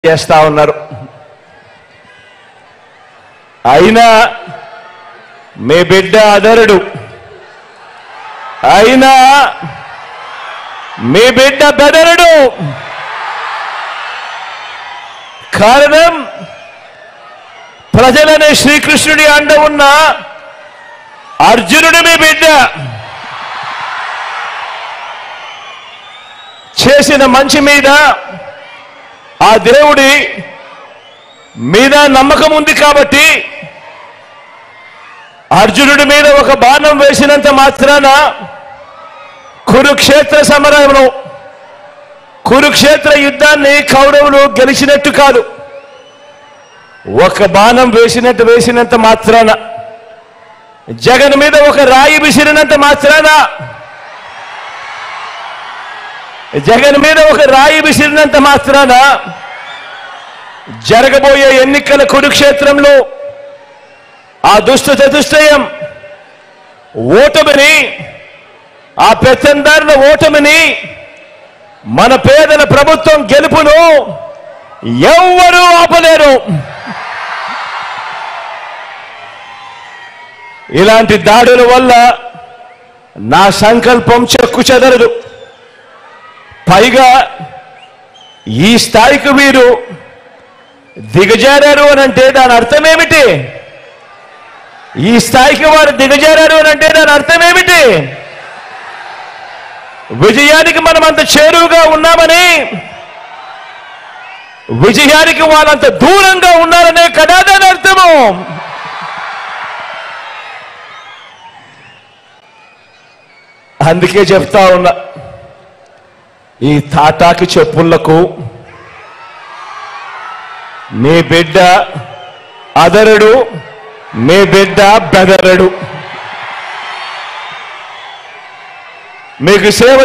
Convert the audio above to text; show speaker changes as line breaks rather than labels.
చేస్తా ఉన్నారు. అయినా మీ బిడ్డ అదరుడు, అయినా మీ బిడ్డ బెదరుడు. కారణం ప్రజలనే శ్రీకృష్ణుడి అండ ఉన్న అర్జునుడు మీ బిడ్డ. చేసిన మంచి మీద ఆ దేవుడి మీద నమ్మకం ఉంది కాబట్టి అర్జునుడి మీద ఒక బాణం వేసినంత మాత్రాన కురుక్షేత్ర సమరంలో కురుక్షేత్ర యుద్ధాన్ని కౌరవులు గెలిచినట్టు కాదు. ఒక బాణం వేసినంత మాత్రాన, జగన్ మీద ఒక రాయి విసిరినంత మాత్రాన, జగన్ మీద ఒక రాయి విసిరినంత మాత్రాన జరగబోయే ఎన్నికల కురుక్షేత్రంలో ఆ దుష్ట చతుష్టయం ఓటమిని, ఆ పెత్తందారుల ఓటమిని, మన పేదల ప్రభుత్వం గెలుపును ఎవ్వరూ ఆపలేరు. ఇలాంటి దాడుల వల్ల నా సంకల్పం చెక్కు చెదరదు. పైగా ఈ స్థాయికి వీరు దిగజారారు అనంటే దాని అర్థం ఏమిటి? ఈ స్థాయికి వారు దిగజారారు అనంటే దాని అర్థం ఏమిటి? విజయానికి మనం అంత చేరువుగా ఉన్నామని, విజయానికి వాళ్ళంత దూరంగా ఉన్నారనే కదా దాని అర్థము. అందుకే చెప్తా ఉన్నా, ఈ తాటాకి చెప్పులకు మీ బిడ్డ అదరుడు, మీ బిడ్డ బెదరుడు. మీకు సేవ